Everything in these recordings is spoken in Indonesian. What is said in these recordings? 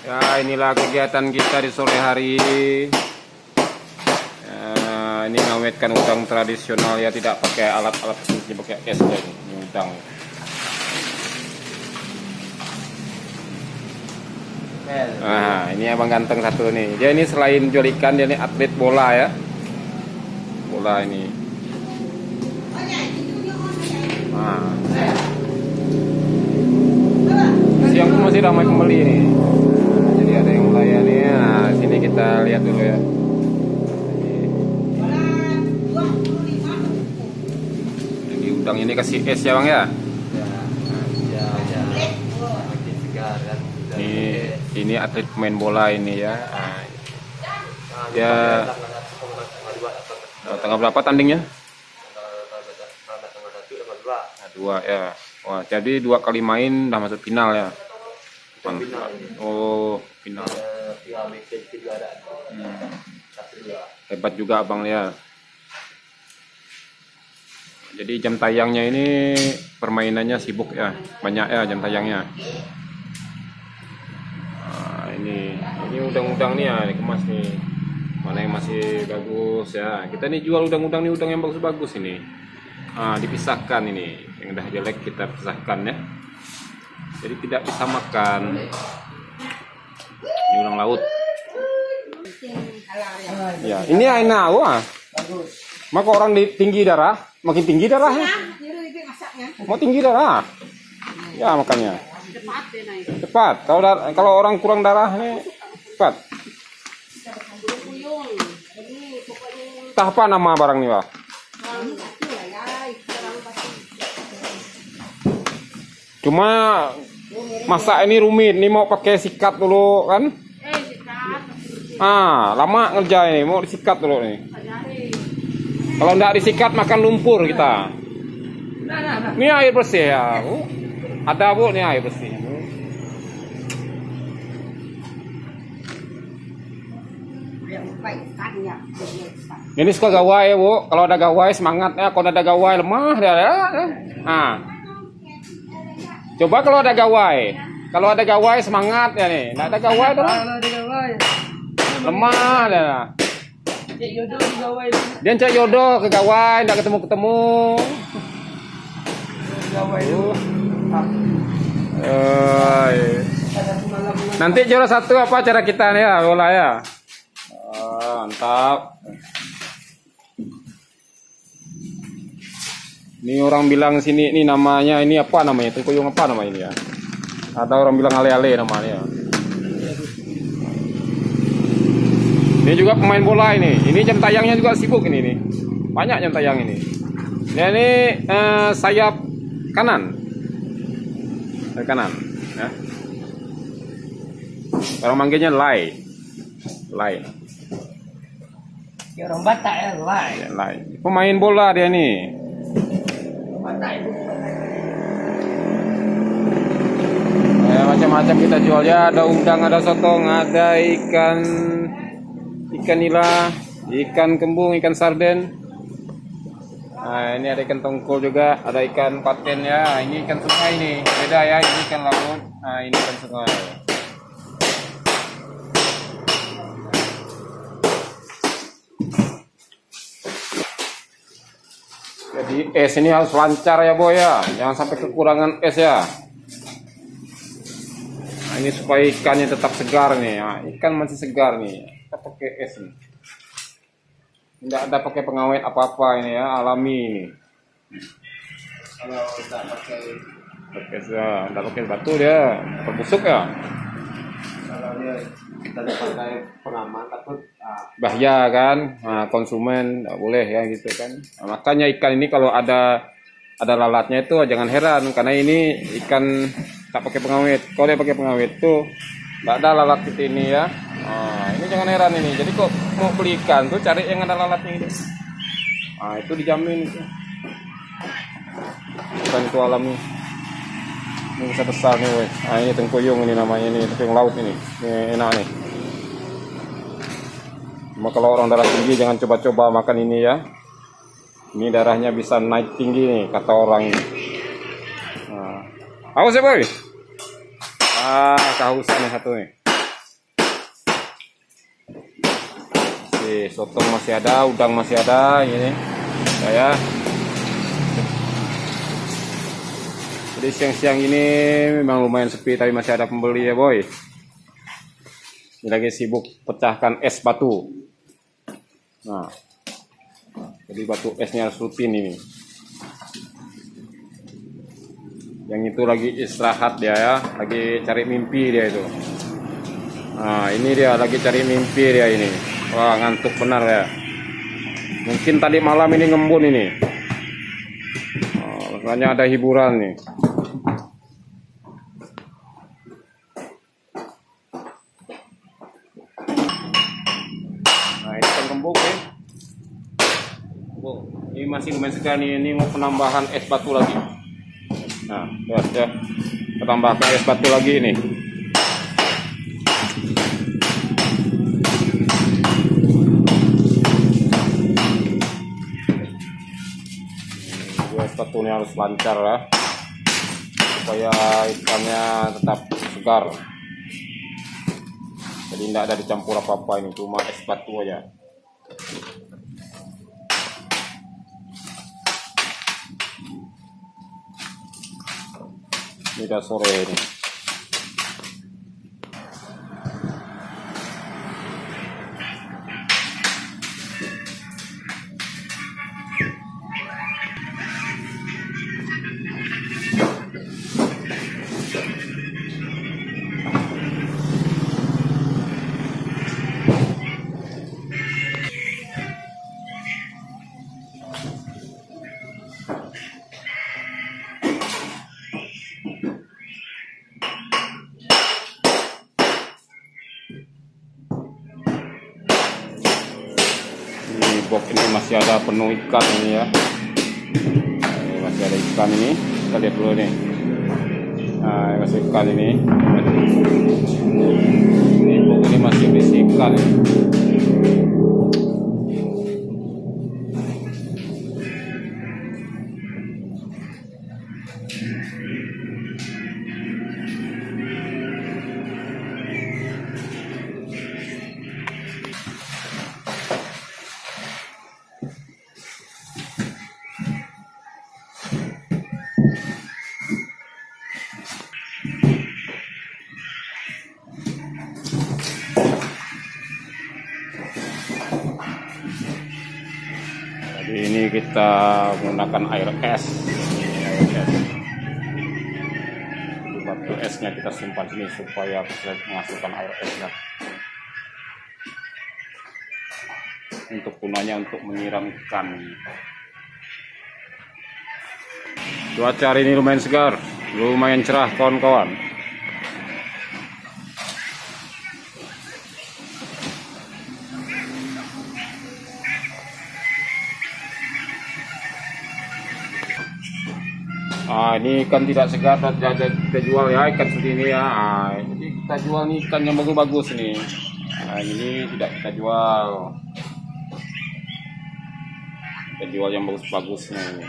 Ya, inilah kegiatan kita di sore hari. Ini ngawetkan udang tradisional ya, tidak pakai alat-alat ini, pakai es ya, ini udang. Nah, ini abang ganteng satu nih. Dia ini selain jual ikan, dia ini atlet bola ya. Bola ini. Nah. Siang pun masih ramai pembeli nih. Jadi ada yang melayani. Nah, sini kita lihat dulu ya. Ini udang ini kasih es ya bang ya. Ini atlet pemain bola ini ya. Nah, ya. Tanggal berapa tandingnya? Dua ya. Wah, jadi 2 kali main udah masuk final ya. Oh, final. Hebat juga abang ya. Jadi jam tayangnya ini permainannya sibuk ya, banyak ya jam tayangnya. Nah, ini udang-udang nih ya, dikemas nih. Mana yang masih bagus ya. Kita nih jual udang-udang nih, udang yang bagus-bagus ini. Nah, dipisahkan ini, yang udah jelek kita pisahkan ya. Jadi tidak bisa makan. Ini udang laut. Ya, ini enak wah. Maka orang di tinggi darah, makin tinggi darahnya. Mau tinggi darah. Ya makanya. Cepat. Kalau orang kurang darah nih cepat. Entah apa nama barang nih, Pak? Cuma masak ini rumit, nih mau pakai sikat dulu kan? Lama ngerjain ini, mau disikat dulu nih. Kalau enggak disikat makan lumpur kita. Ini air bersih ya. Ada bu, nih air bersih. Ini suka gawai bu. Kalau ada gawai semangatnya, kalau ada gawai lemah dia. Nah. Coba kalau ada gawai. Kalau ada gawai semangat ya nih. Nggak ada gawai tuh. Lemah dia. Dia cari jodoh ke gawai, nggak ketemu-ketemu. Nanti juara satu apa cara kita nih ya, bola ya. Mantap. Ini orang bilang sini ini namanya ini apa namanya? Tengkuyung apa namanya ini ya? Ada orang bilang ale-ale namanya. Ini juga pemain bola ini. Ini jam tayangnya juga sibuk ini nih. Banyak jam tayang ini. Dia ini sayap kanan. Sayap kanan, ya. Orang manggilnya Lai. Lai. Ya orang Batak ya, Lai. Ya, Lai. Pemain bola dia nih. Macam-macam kita jual ya, ada udang, ada sotong, ada ikan nila, ikan kembung, ikan sarden. Nah, ini ada ikan tongkol juga, ada ikan paten ya. Ini ikan sungai ini, beda ya, ini ikan laut. Nah, ini ikan sungai. Jadi es ini harus lancar ya boy ya, jangan sampai kekurangan es ya. Nah, ini supaya ikannya tetap segar nih. Nah, ikan masih segar nih. Kita pakai es nih. Tidak ada pakai pengawet apa-apa ini ya, alami ini. Kalau tidak pakai es ya, tidak pakai batu dia, terbusuk ya. Kalau dia kita pakai pengaman takut bahaya kan, nah, konsumen nggak boleh ya gitu kan. Nah, makanya ikan ini kalau ada lalatnya itu jangan heran, karena ini ikan tak pakai pengawet. Kalau dia pakai pengawet tuh nggak ada lalat seperti ini ya. Nah, ini jangan heran ini. Jadi kok mau beli ikan tuh cari yang ada lalatnya ini. Nah, itu dijamin itu. Ikan itu alami. Ini besar nih, weh. Nah, ini tengkuyung ini namanya ini, tengkuyung laut ini. Ini enak nih. Cuma kalau orang darah tinggi jangan coba-coba makan ini ya. Ini darahnya bisa naik tinggi nih kata orang ini. Nah. Haus ya boy? Kehausan nih satu nih. Sotong masih ada, udang masih ada ini saya. Jadi siang-siang ini memang lumayan sepi, tapi masih ada pembeli ya boy. Ini lagi sibuk pecahkan es batu. Nah, jadi batu esnya harus rutin ini. Yang itu lagi istirahat dia ya, lagi cari mimpi dia itu. Nah, ini dia lagi cari mimpi dia ini. Wah, ngantuk benar ya. Mungkin tadi malam ini ngembun ini. Oh, makanya ada hiburan nih. Nah, ini kan kembung nih. Ini masih lumayan sekali. Ini mau penambahan es batu lagi. Nah, ya, kita tambahkan es batu lagi ini. Es batunya harus lancar ya, supaya ikannya tetap segar. Jadi tidak ada dicampur apa-apa, ini cuma es batu aja. Ini udah sore ini. Box ini masih ada penuh ikan ini ya. Ini masih ada ikan ini, kita lihat dulu nih. Nah, ini masih ikan ini. Ini box ini masih berisi ikan ini. Jadi ini kita menggunakan air es. Batu esnya kita simpan sini supaya bisa menghasilkan air esnya. Untuk gunanya untuk menyiram ikan. Cuaca hari ini lumayan segar, lumayan cerah kawan-kawan. Ini ikan tidak segar kita jual ya, ikan seperti ini ya. Jadi kita jual nih ikan yang bagus-bagus nih. Nah, ini tidak kita jual. Kita jual yang bagus-bagusnya ini.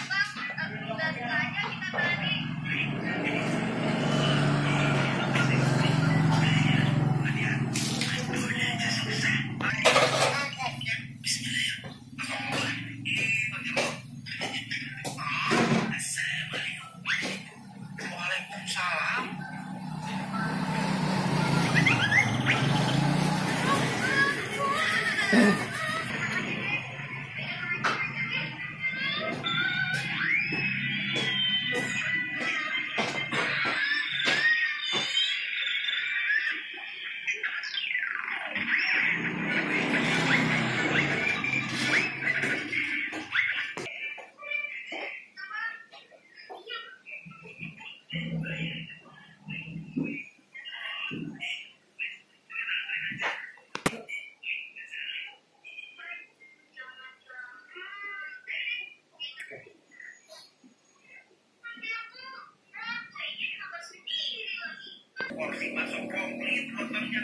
Porsi masuk komplit, potongnya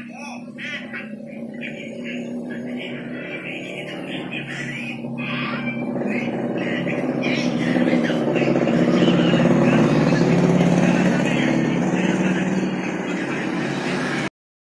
kok.